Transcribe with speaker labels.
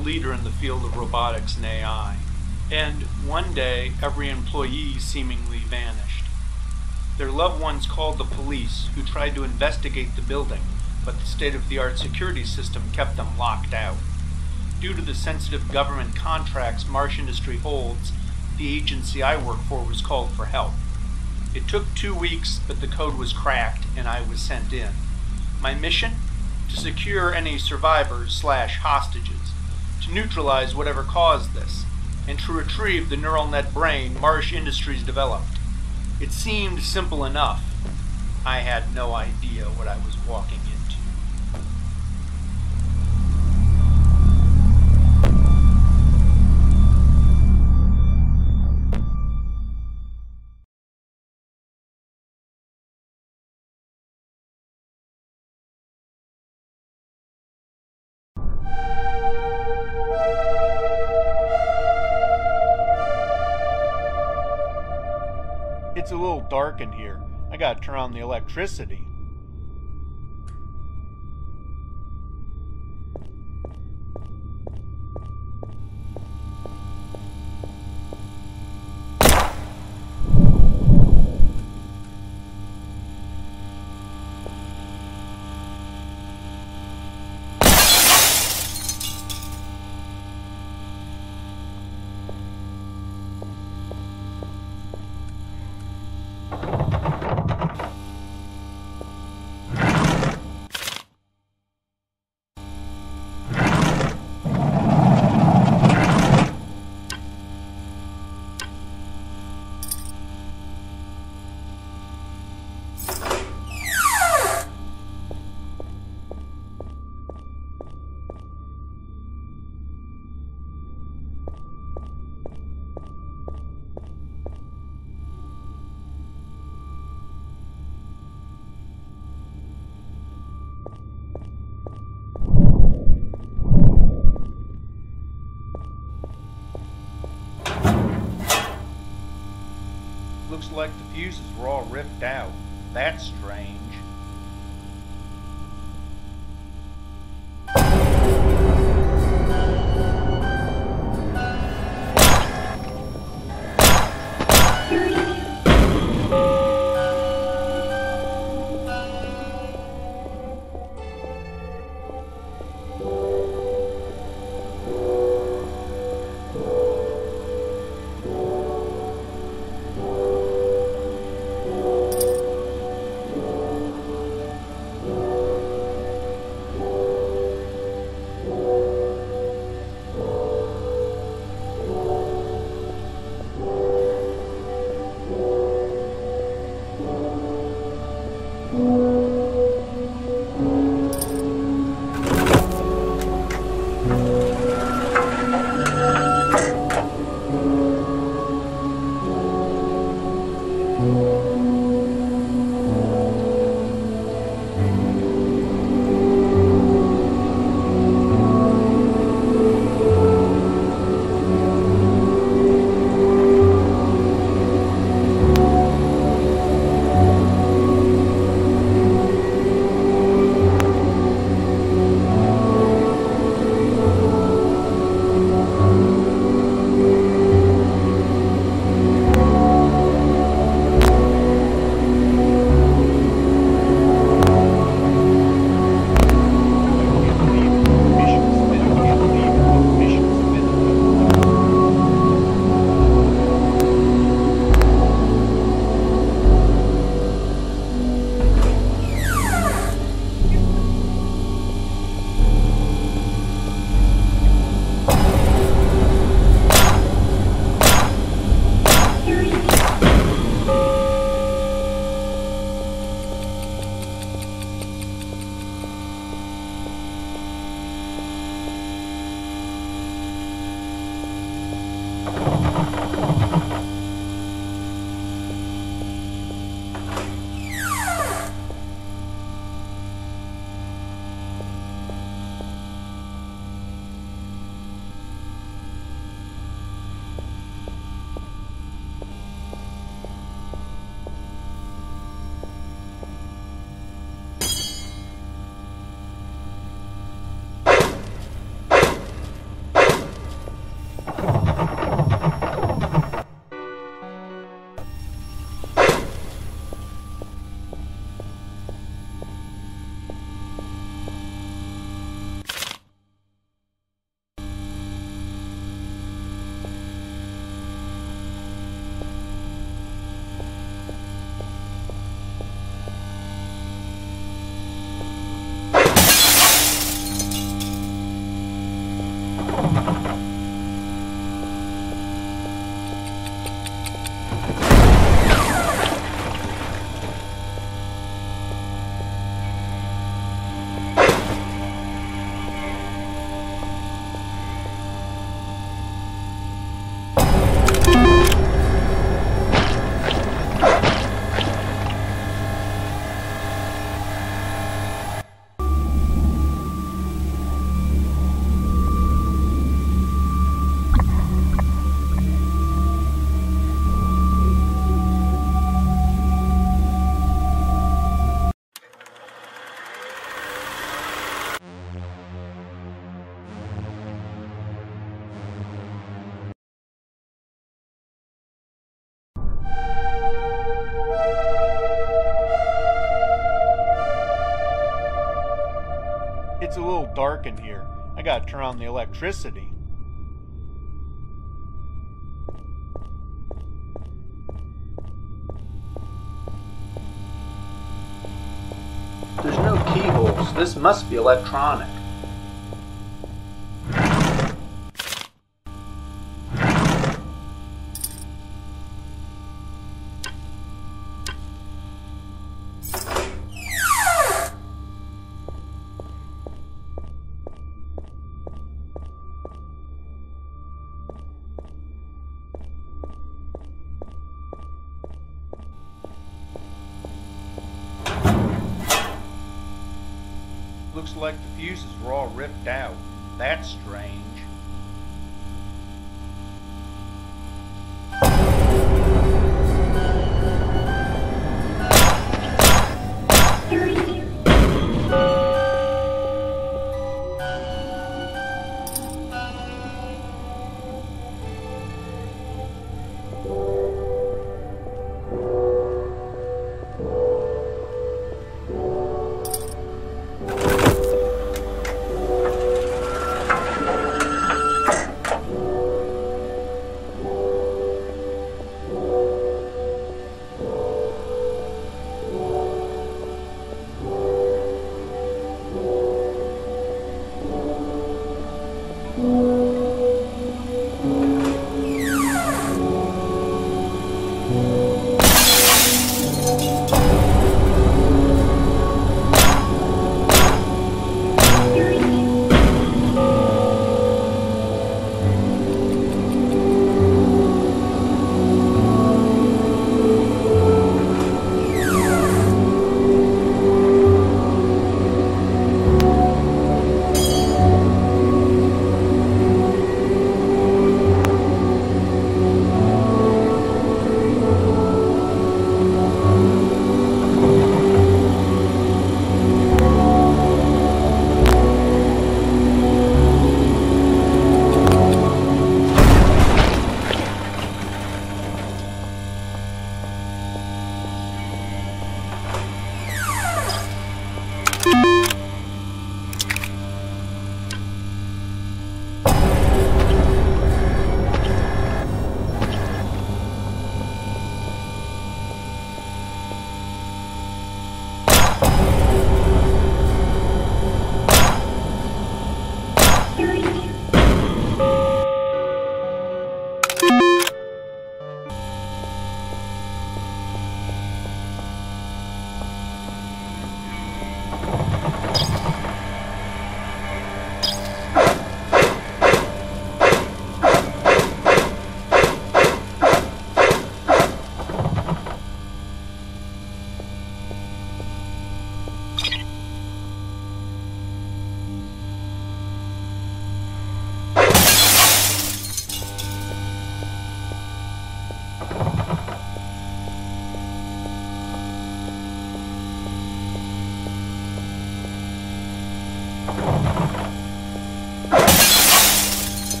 Speaker 1: leader in the field of robotics and AI. And one day, every employee seemingly vanished. Their loved ones called the police, who tried to investigate the building, but the state-of-the-art security system kept them locked out. Due to the sensitive government contracts Marsh Industries holds, the agency I work for was called for help. It took 2 weeks, but the code was cracked and I was sent in. My mission? To secure any survivors/hostages, to neutralize whatever caused this, and to retrieve the neural net brain Marsh Industries developed. It seemed simple enough. I had no idea what I was walking into. It's a little dark in here. I gotta turn on the electricity. Looks like the fuses were all ripped out. That's strange. dark in here. I gotta turn on the electricity. There's no keyholes. This must be electronic. Looks like the fuses were all ripped out. That's strange.